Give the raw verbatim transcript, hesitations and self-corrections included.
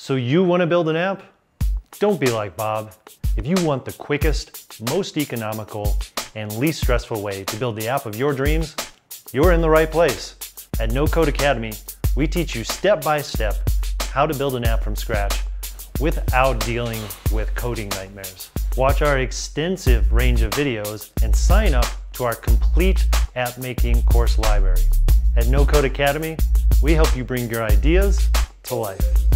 So you want to build an app? Don't be like Bob. If you want the quickest, most economical, and least stressful way to build the app of your dreams, you're in the right place. At No Code Academy, we teach you step by step how to build an app from scratch without dealing with coding nightmares. Watch our extensive range of videos and sign up to our complete app making course library. At No Code Academy, we help you bring your ideas to life.